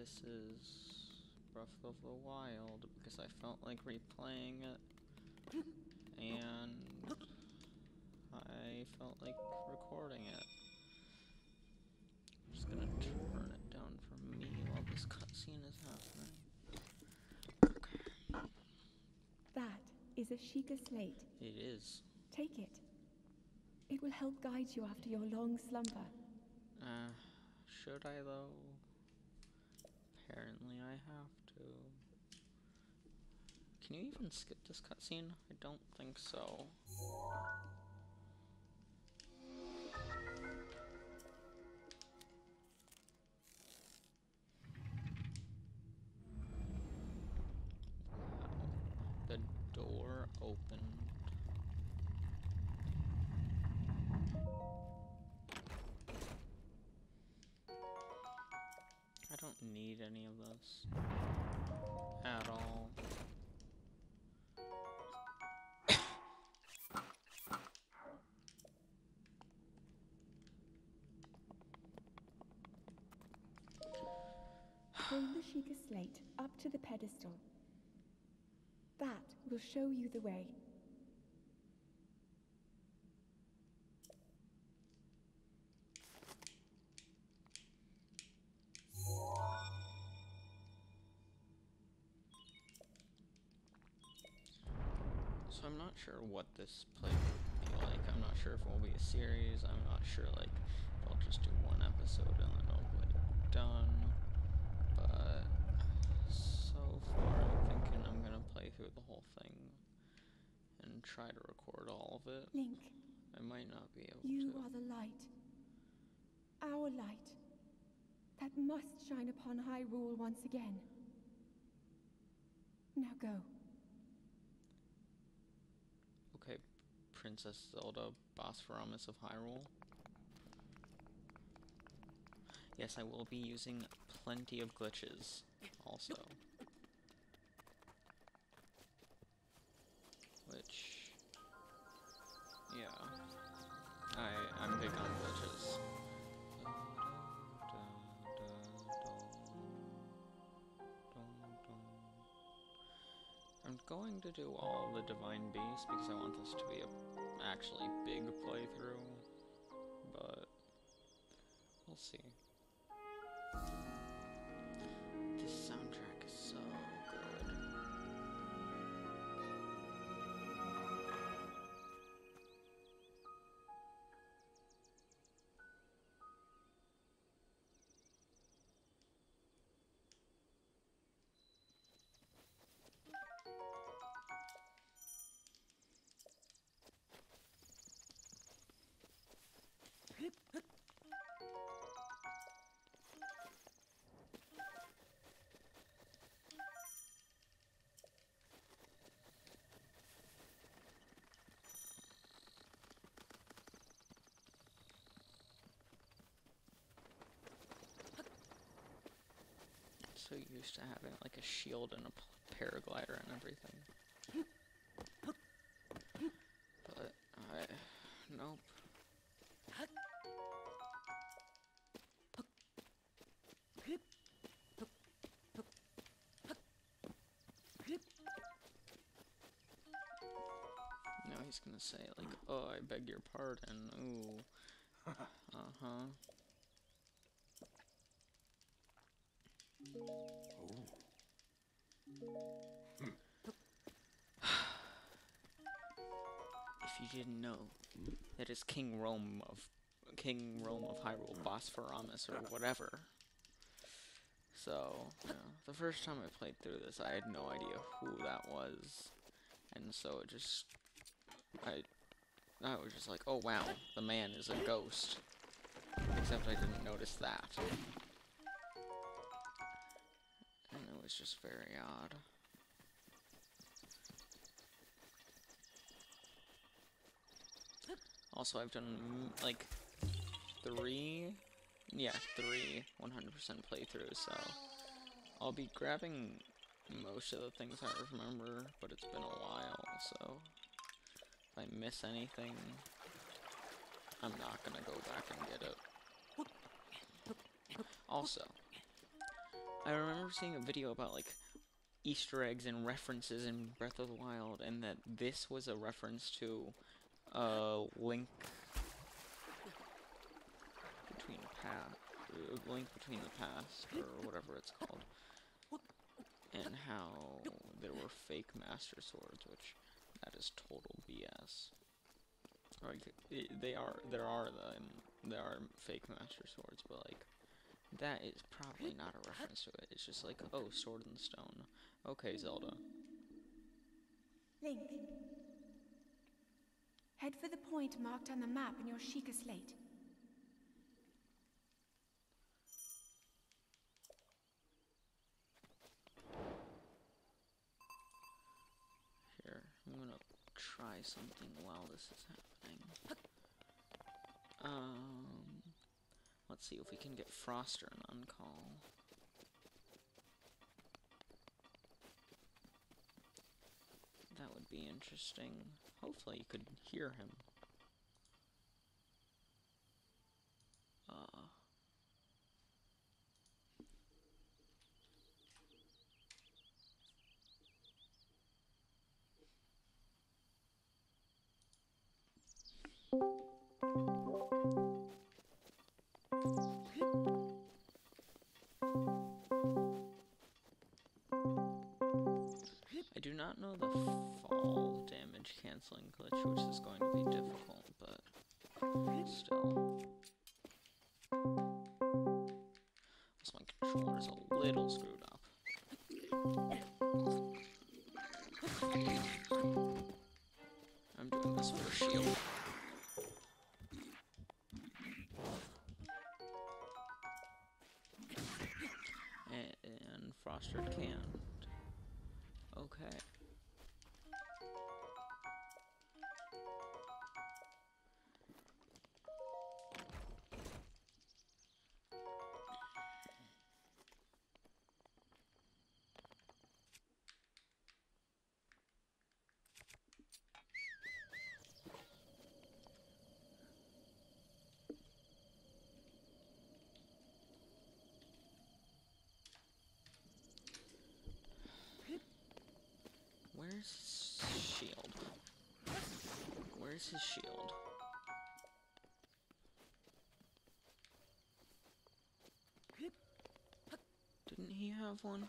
this is Breath of the Wild because I felt like replaying it, and I felt like recording it. I'm just gonna turn it down for me while this cutscene is happening. Okay. That is a Sheikah slate. It is. Take it. It will help guide you after your long slumber. Should I though? Apparently I have to. Can you even skip this cutscene? I don't think so. Wow. The door opened. I don't need any of this at all. Hold the Sheikah slate up to the pedestal. That will show you the way. So I'm not sure what this playthrough will be like. I'm not sure if it will be a series. I'm not sure like if I'll just do one episode and then I'll be done. But so far I'm thinking I'm gonna play through the whole thing and try to record all of it. Link, I might not be able you to. are the light. Our light. That must shine upon Hyrule once again. Now go. Okay, Princess Zelda, Bosphoramus of Hyrule. Yes, I will be using plenty of glitches, also. Which, yeah, I'm big on glitches. I'm going to do all the Divine Beasts because I want this to be a actually big playthrough, but we'll see. This soundtrack is so good. So used to having like a shield and a paraglider and everything. But nope. Now he's gonna say like, oh, I beg your pardon. Ooh. Uh-huh. If you didn't know, that is King Rome of Hyrule, Bosphoramus or whatever. So, you know, the first time I played through this, I had no idea who that was, and so it just, I was just like, oh wow, the man is a ghost. Except I didn't notice that. And it was just very odd. Also, I've done, like, three 100% playthroughs, so I'll be grabbing most of the things I remember, but it's been a while, so if I miss anything, I'm not gonna go back and get it. Also, I remember seeing a video about like Easter eggs and references in Breath of the Wild, and that this was a reference to Link between the past, or whatever it's called, and how there were fake Master Swords, which that is total BS. Like there are fake Master Swords, but like that is probably not a reference to it. It's just like, oh, Sword in the Stone. Okay, Zelda. Link. Head for the point marked on the map in your Sheikah slate. Here, I'm gonna try something while this is happening. Let's see if we can get Froster on call. That would be interesting. Hopefully you could hear him. I do not know the fall damage canceling glitch, which is going to be difficult, but still. So my controller is a little screwed up. I'm doing this for shield. And Froster can't. Okay. Where's his shield? Where's his shield? Didn't he have one?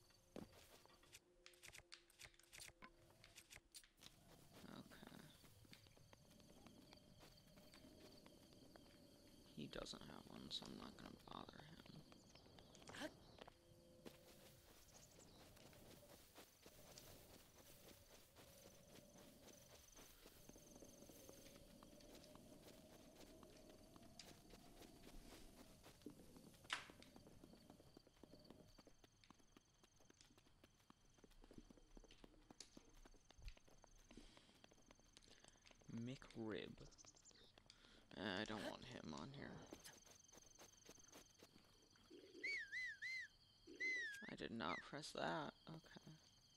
Okay. He doesn't have one, so I'm not gonna bother him. McRib. I don't want him on here. I did not press that. Okay.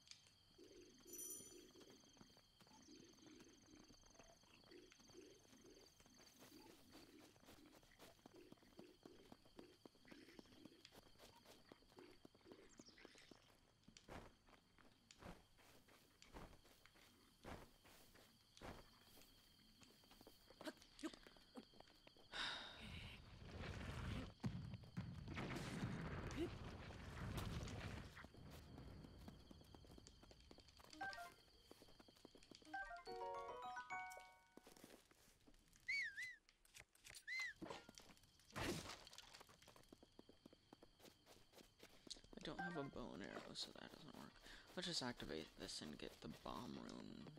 I don't have a bow and arrow, so that doesn't work. Let's just activate this and get the bomb rune.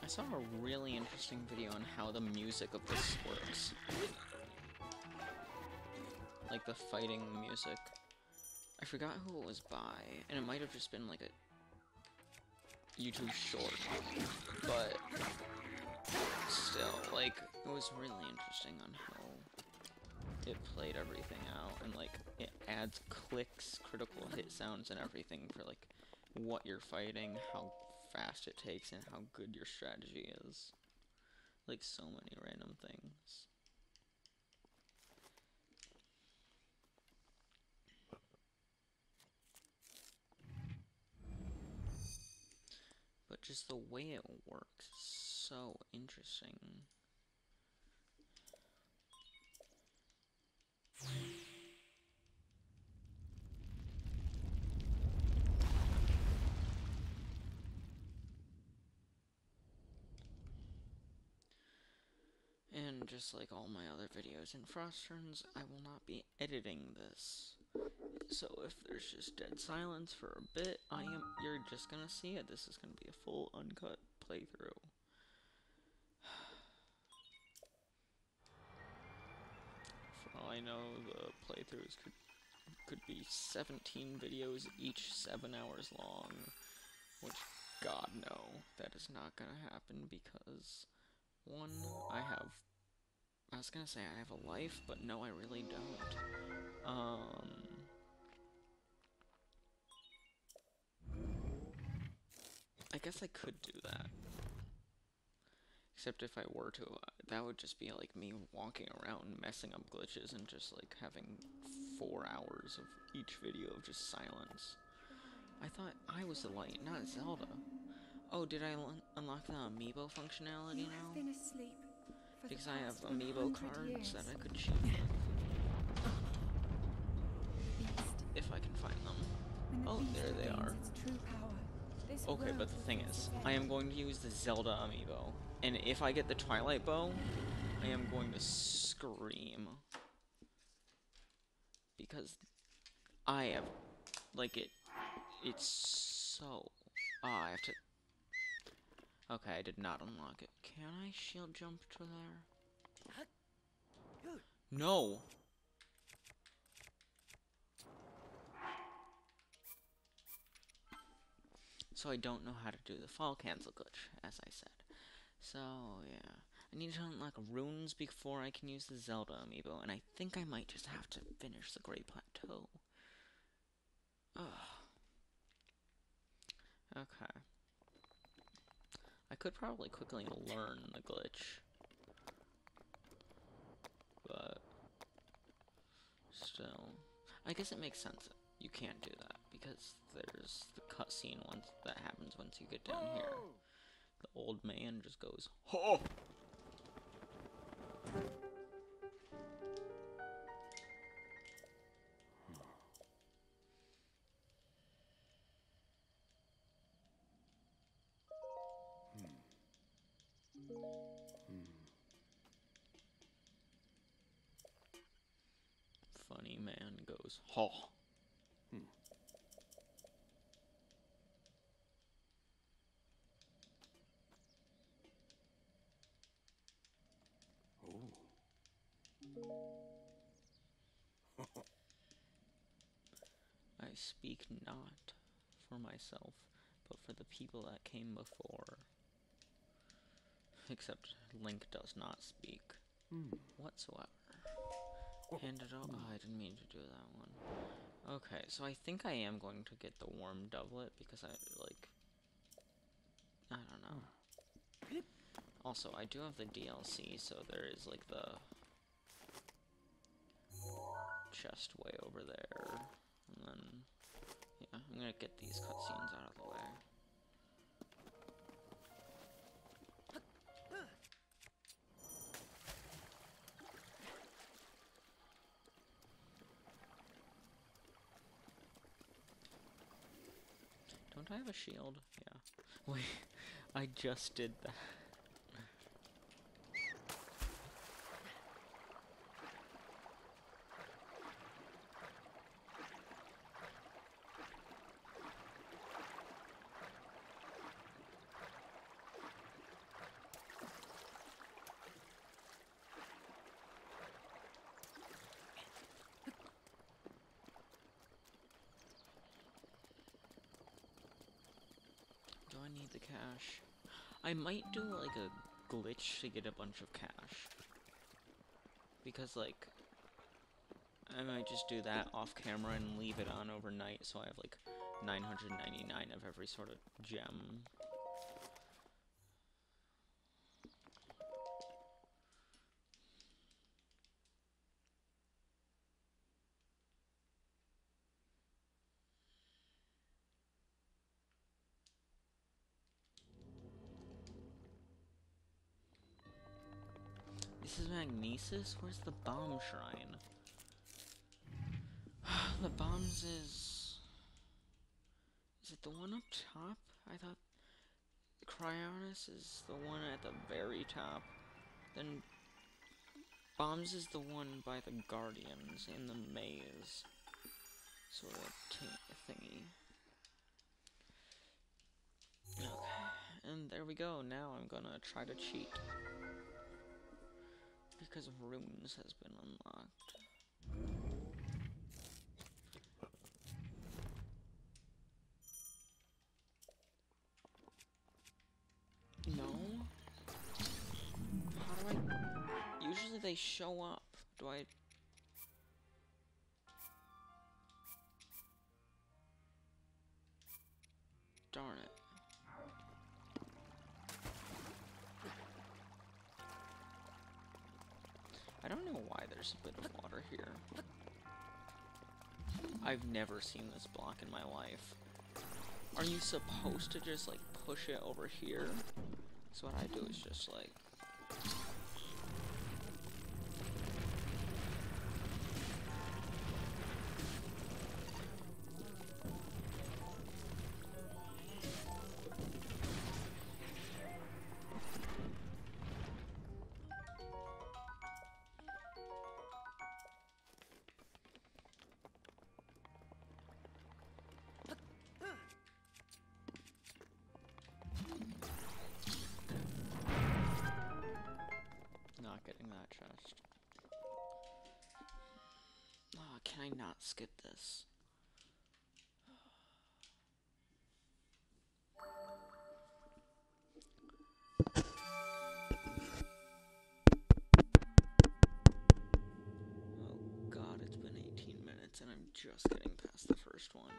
I saw a really interesting video on how the music of this works. Like the fighting music. I forgot who it was by, and it might have just been like a YouTube short, but still, like, it was really interesting on how it played everything out, and like, it adds clicks, critical hit sounds, and everything for like what you're fighting, how fast it takes, and how good your strategy is. Like, so many random things. But just the way it works is so interesting. And just like all my other videos in Frost Turns, I will not be editing this. So if there's just dead silence for a bit, you're just gonna see it. This is gonna be a full uncut playthrough. For all I know, the playthroughs could be 17 videos, each 7 hours long, which, God no, that is not gonna happen because, one, I was gonna say I have a life, but no, I really don't. I guess I could do that. Except if I were to, that would just be like me walking around messing up glitches and just like having 4 hours of each video of just silence. I thought I was the light, not Zelda. Oh, did I unlock the amiibo functionality You now? have been asleep for Because the I have past amiibo 100 cards years. that I could cheat with. Beast, If I can find them. when the Oh, beast there they regains are. its true power, this Okay, world but the will thing face is, its I end. am going to use the Zelda amiibo. And if I get the Twilight Bow, I am going to scream. Because I have, like, it's so... Ah, I have to... Okay, I did not unlock it. Can I shield jump to there? No! So I don't know how to do the fall cancel glitch, as I said. So, yeah. I need to unlock runes before I can use the Zelda amiibo, and I think I might just have to finish the Great Plateau. Ugh. Okay. I could probably quickly learn the glitch. But still, I guess it makes sense that you can't do that, because there's the cutscene that happens once you get down here. The old man just goes, "Ho!" Funny man goes, "Ho!" I speak not for myself, but for the people that came before. Except Link does not speak whatsoever. And it oh, I didn't mean to do that one. Okay, so I think I am going to get the warm doublet because I don't know. Also, I do have the DLC, so there is like the chest way over there. And then, yeah, I'm gonna get these cutscenes out of the way. Don't I have a shield? Yeah. Wait, I just did that. I need the cash. I might do like a glitch to get a bunch of cash. Because like, I might just do that off camera and leave it on overnight so I have like 999 of every sort of gem. This is Magnesis? Where's the bomb shrine? The bombs is... Is it the one up top? I thought Cryonis is the one at the very top. Then bombs is the one by the Guardians in the maze. Sort of thingy. Okay, and there we go. Now I'm gonna try to cheat. Because runes has been unlocked. No? How do I... Usually they show up. Do I... Darn it. I don't know why there's a bit of water here. I've never seen this block in my life. Are you supposed to just, like, push it over here? So what I do is just, like... Not getting that chest. Oh, can I not skip this? Oh god, it's been 18 minutes and I'm just getting past the first one.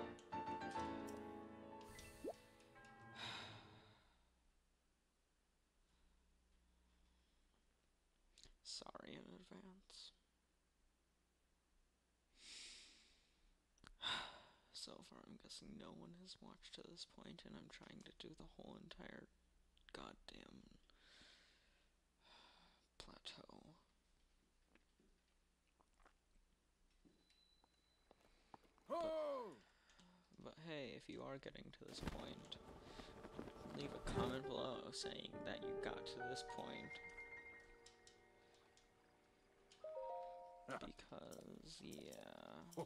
Sorry in advance. So far, I'm guessing no one has watched to this point, and I'm trying to do the whole entire goddamn plateau. But hey, if you are getting to this point, leave a comment below saying that you got to this point. Because, yeah.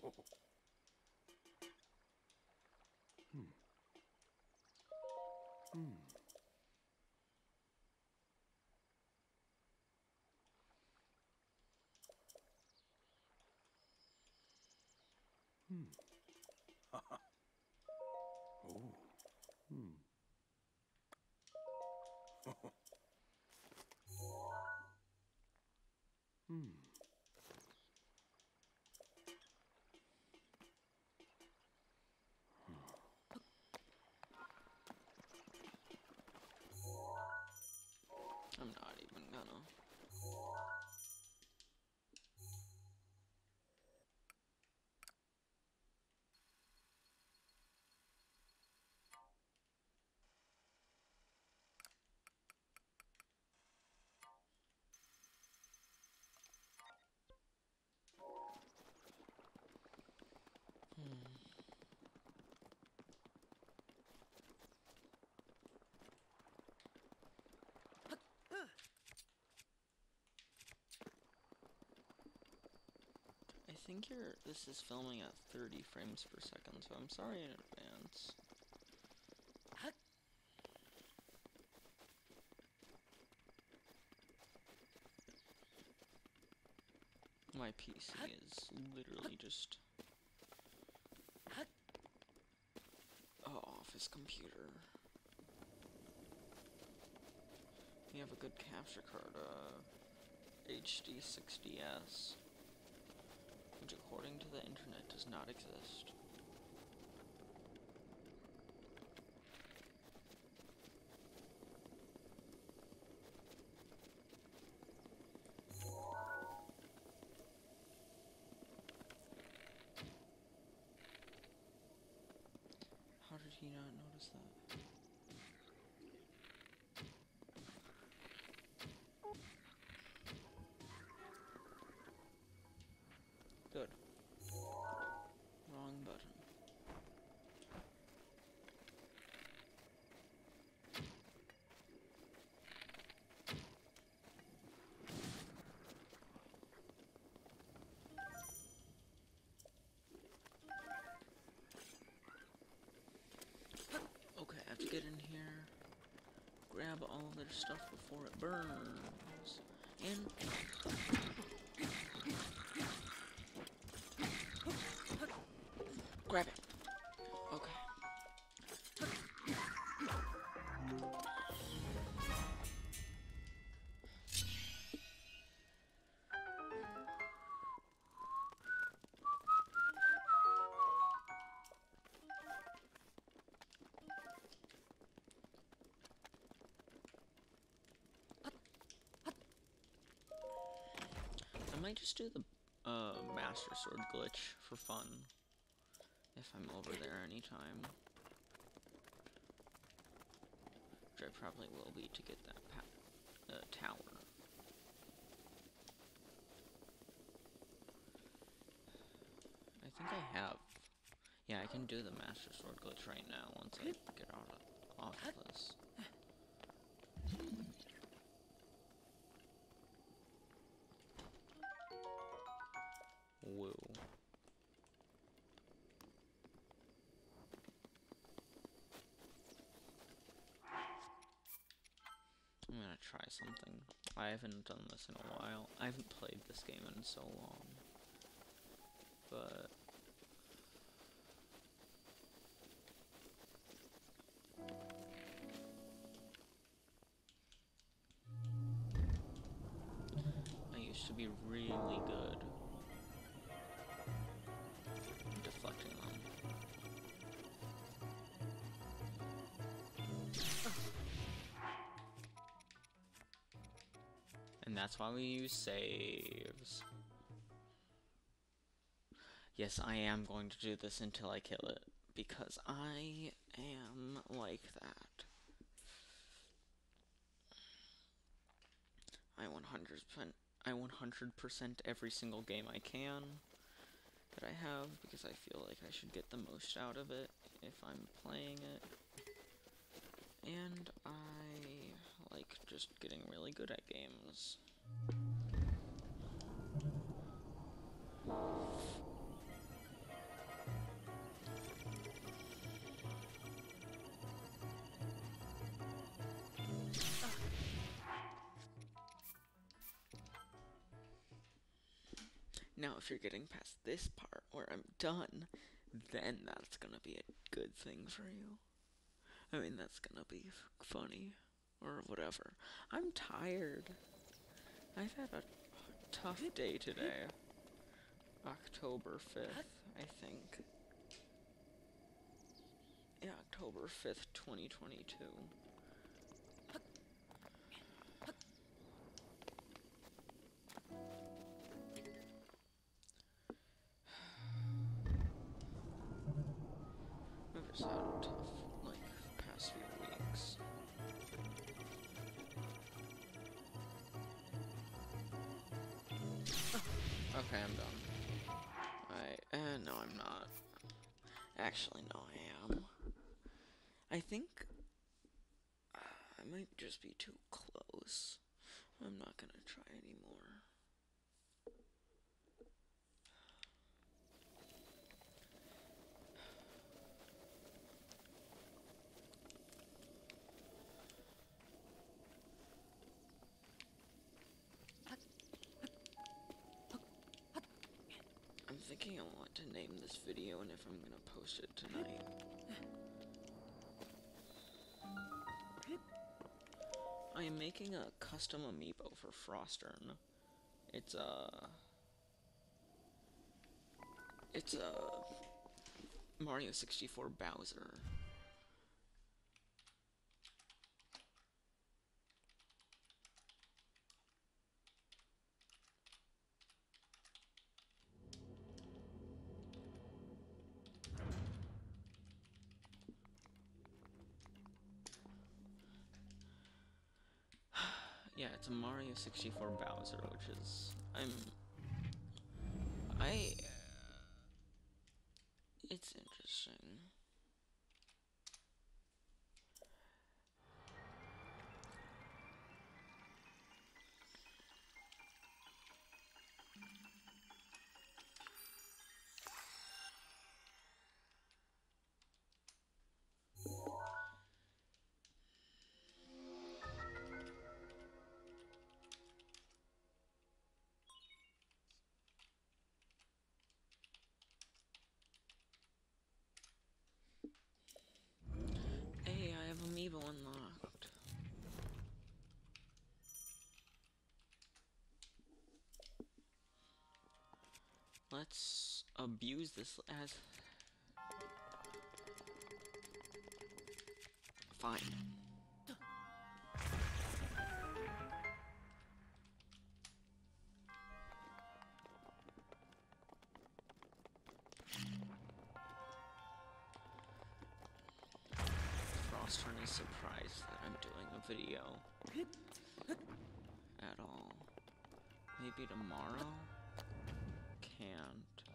I'm not even gonna. I think this is filming at 30 frames per second, so I'm sorry in advance. My PC is literally just an office computer. you have a good capture card, HD 60S, which according to the internet does not exist. How did he not notice that? Good. Wrong button. Okay, I have to get in here, grab all of their stuff before it burns, and grab it. Okay. I might just do the Master Sword glitch for fun, if I'm over there anytime. Which I probably will be to get that tower. I think I have. Yeah, I can do the Master Sword glitch right now once I get off of this. Whoa. I'm gonna try something. I haven't done this in a while. I haven't played this game in so long. But I used to be really good at deflecting them. And that's why we use saves. Yes, I am going to do this until I kill it, because I am like that. I 100% every single game I can that I have, because I feel like I should get the most out of it if I'm playing it. And I like just getting really good at games. Now, if you're getting past this part where I'm done, then that's gonna be a good thing for you. I mean, that's gonna be funny, or whatever. I'm tired. I've had a tough day today. October 5th, I think. Yeah, October 5th, 2022. I've just had a tough, past few weeks. Okay, I'm done. No, I'm not. Actually, no, I am. I think I might just be too close. I'm not gonna try anymore. I'm thinking on what to name this video and if I'm gonna post it tonight. I am making a custom amiibo for Frostern. It's a Mario 64 Bowser. Yeah, it's a Mario 64 Bowser, which is it's interesting. Hey, I have amiibo unlocked. Let's abuse this as... Fine. Frostern is surprised that I'm doing a video at all. Maybe tomorrow? Can't.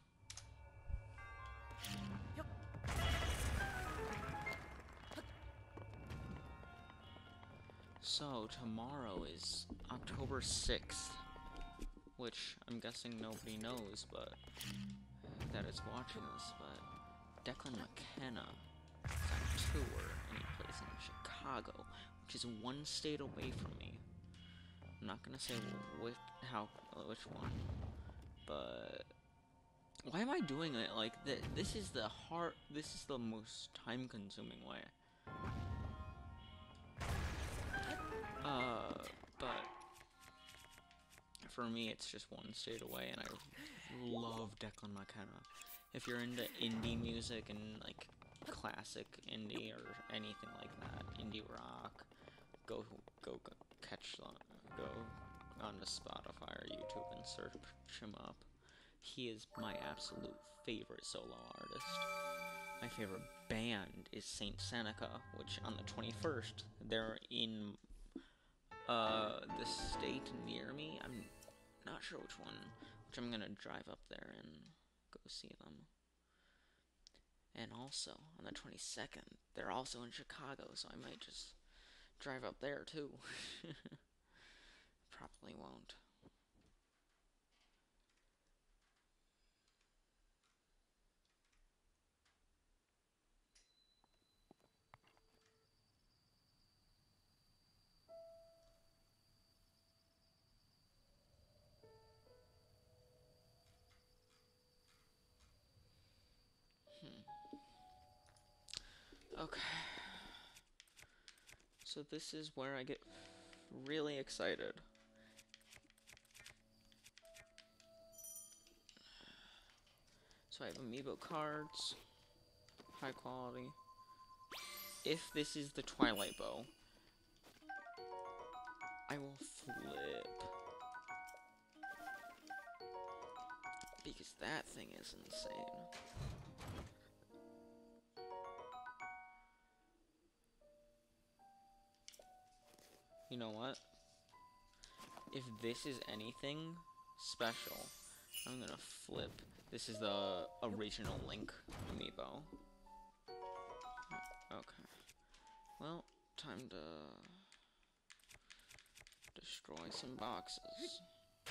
So, tomorrow is October 6th, which I'm guessing nobody knows, but that is watching this, but Declan McKenna is on tour, and he plays in Chicago, which is one state away from me. I'm not gonna say which one, but why am I doing it like that? This is the most time-consuming way. But for me, it's just one state away, and I love Declan McKenna. If you're into indie music and like classic indie or anything like that, indie rock, go onto Spotify or YouTube and search him up. He is my absolute favorite solo artist. My favorite band is Saint Seneca, which on the 21st, they're in the state near me. I'm not sure which one, which I'm gonna drive up there and go see them. And also, on the 22nd, they're also in Chicago, so I might just drive up there too. Probably won't. Okay. So this is where I get really excited. So I have amiibo cards, high quality. If this is the Twilight Bow, I will flip. Because that thing is insane. You know what? If this is anything special, I'm gonna flip. This is the original Link amiibo. Okay. Well, time to destroy some boxes.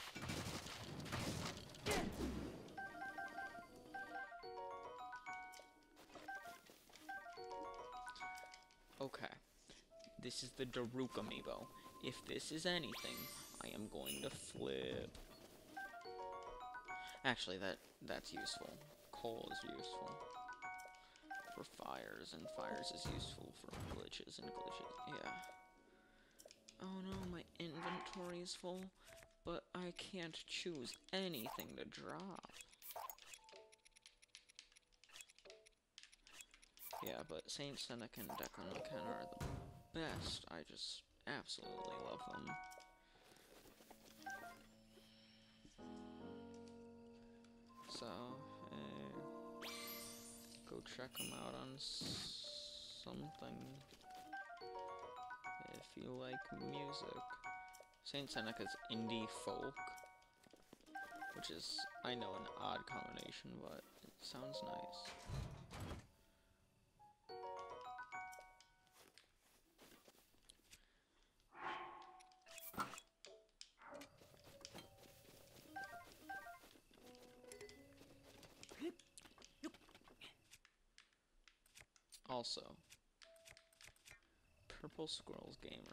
Okay. This is the Daruk amiibo. If this is anything, I am going to flip. Actually, that's useful. Coal is useful for fires, and fires is useful for glitches and glitches. Yeah. Oh no, my inventory's full, but I can't choose anything to drop. Yeah, but Saint Seneca and Declan McKenna are the best. I just absolutely love them. So, go check them out on something if you like music. Saint Seneca's indie folk, which is, I know, an odd combination, but it sounds nice. Also, Purple Squirrels Gamer.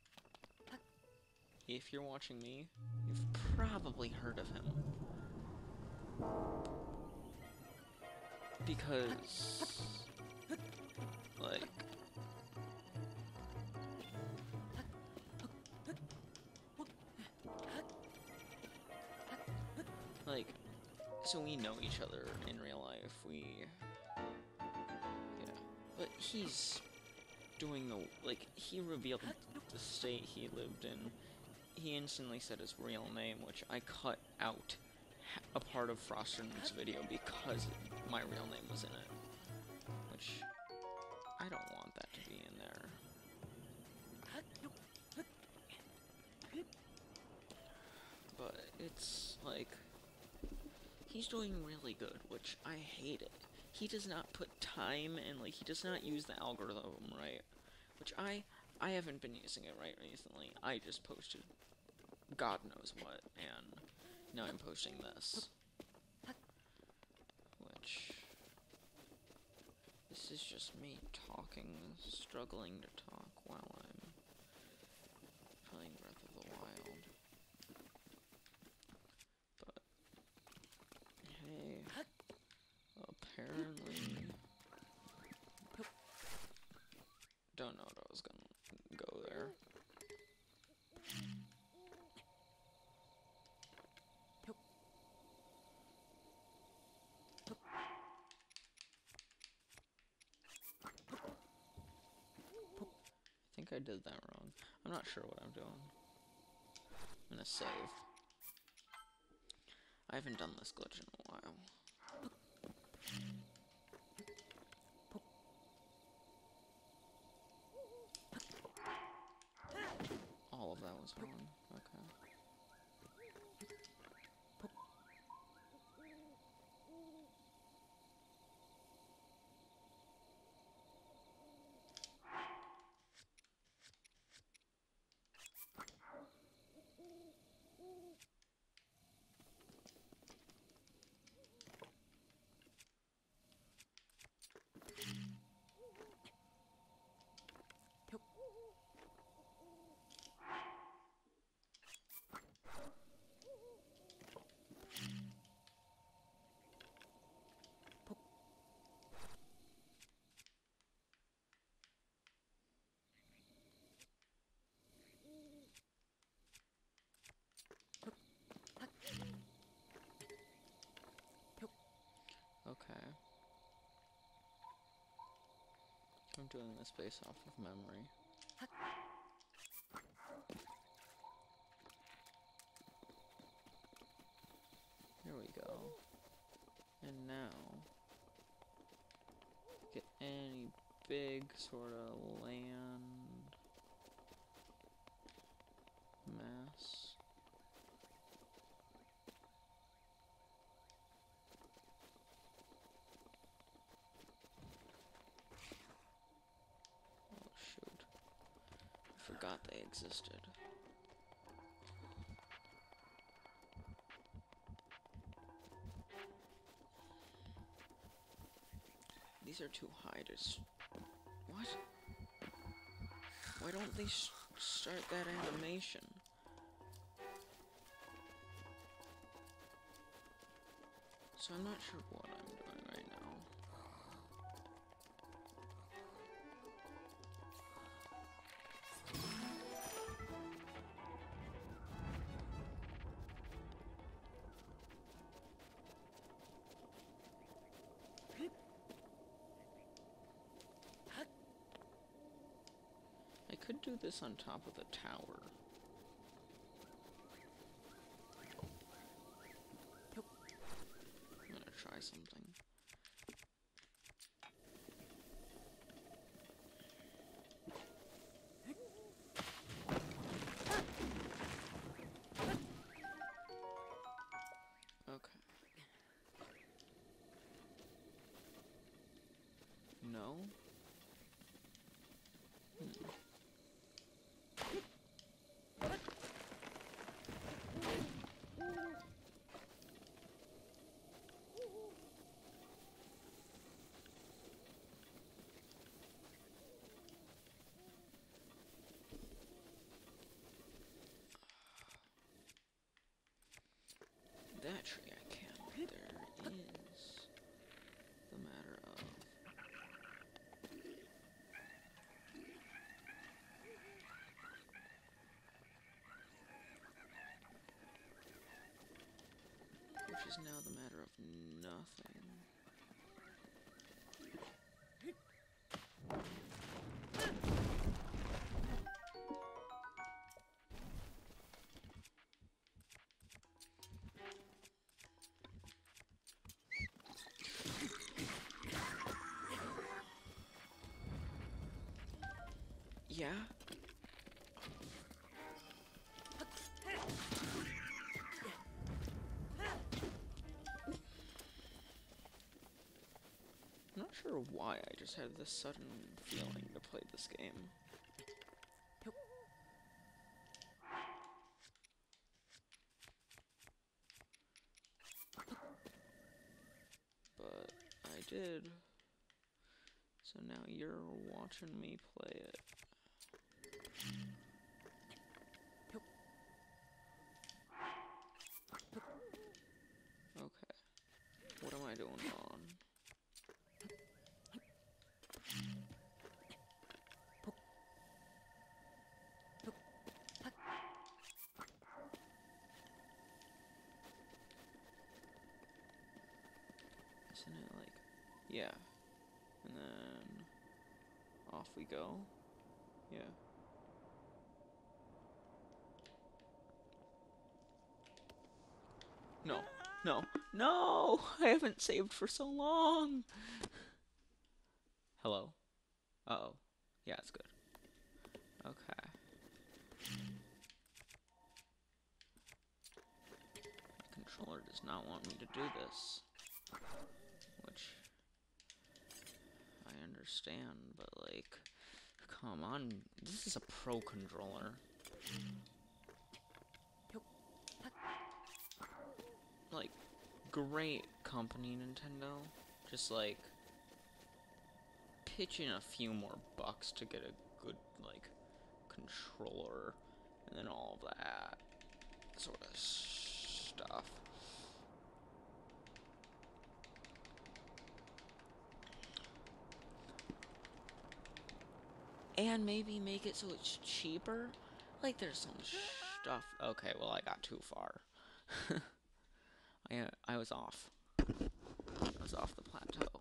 If you're watching me, you've probably heard of him. Because, so we know each other in real life, yeah, but he's doing he revealed the state he lived in. He instantly said his real name, which I cut out a part of Frosterman's video because my real name was in it, which I don't want that to be in there. But it's he's doing really good, which I hate it. He does not put time and he does not use the algorithm right, which I haven't been using it right recently. I just posted God knows what, and now I'm posting this, which this is just me talking, struggling to talk while I'm playing Breath of the Wild. But hey, apparently don't know what I was gonna go there. I think I did that wrong. I'm not sure what I'm doing. I'm gonna save. I haven't done this glitch in a while. All of that was wrong. Okay. Okay. I'm doing this based off of memory. Here we go. And now, get any big sort of land mass. Oh shoot. I forgot they existed. These are too high to what? Why don't they start that animation? So I'm not sure what I'm doing right now. could do this on top of the tower. I'm gonna try something. Okay. No? That tree I can. There is the matter of... Which is now the matter of nothing. Yeah? I'm not sure why I just had this sudden feeling to play this game. But I did. So now you're watching me play it. Okay. What am I doing wrong? Isn't it like... Yeah. And then... off we go. Yeah. No. No. No! I haven't saved for so long! Hello? Uh-oh. Yeah, it's good. Okay. My controller does not want me to do this. Which... I understand, but like... Come on, this is a pro controller. Like, great company, Nintendo. Just like... pitch in a few more bucks to get a good, like, controller, and then all of that sort of stuff. And maybe make it so it's cheaper? Like, there's some stuff... Okay, well, I got too far. I was off. I was off the plateau.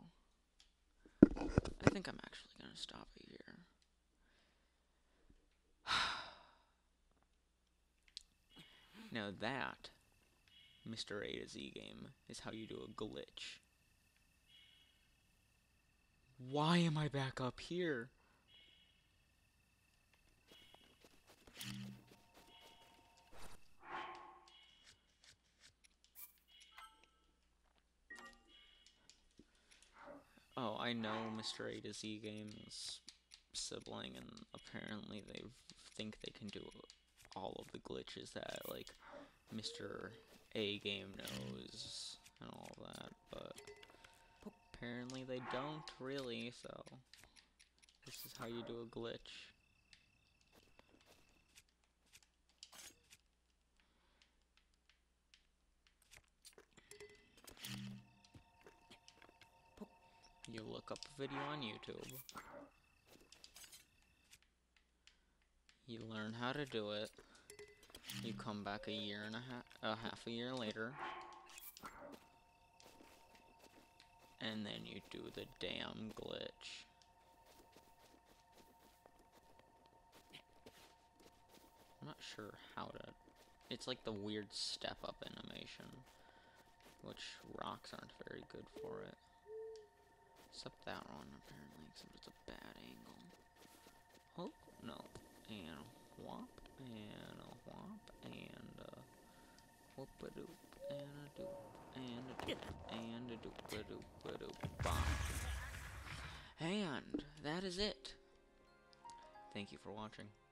I think I'm actually gonna stop it here. Now that, Mr. A to Z game, is how you do a glitch. Why am I back up here? Oh, I know Mr. A to Z game's sibling, and apparently they think they can do all of the glitches that, like, Mr. A game knows, and all that, but apparently they don't really, so this is how you do a glitch. You look up a video on YouTube. You learn how to do it. You come back a year and half a year later. And then you do the damn glitch. not sure how to... It's like the weird step-up animation, which rocks aren't very good for it. Except that one, apparently, except it's a bad angle. Oh, no. And a whop, and a whop, and a whoop-a-doop, and a doop, and a doop, and a doop-a-doop-a-doop, bop. And that is it. Thank you for watching.